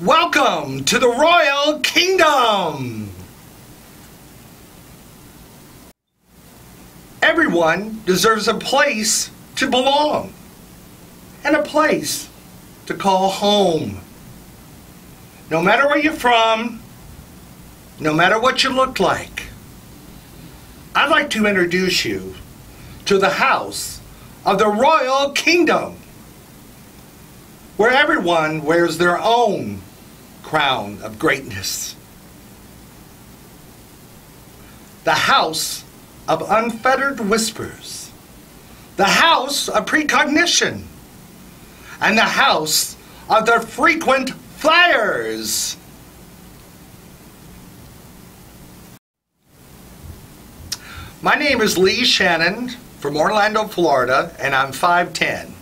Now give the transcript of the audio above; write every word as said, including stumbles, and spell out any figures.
Welcome to the Royal Kingdom! Everyone deserves a place to belong and a place to call home. No matter where you're from, no matter what you look like, I'd like to introduce you to the house of the Royal Kingdom, where everyone wears their own crown of greatness. The house of unfettered whispers, the house of precognition, and the house of the frequent flyers. My name is Leigh Shannon from Orlando, Florida, and I'm five ten.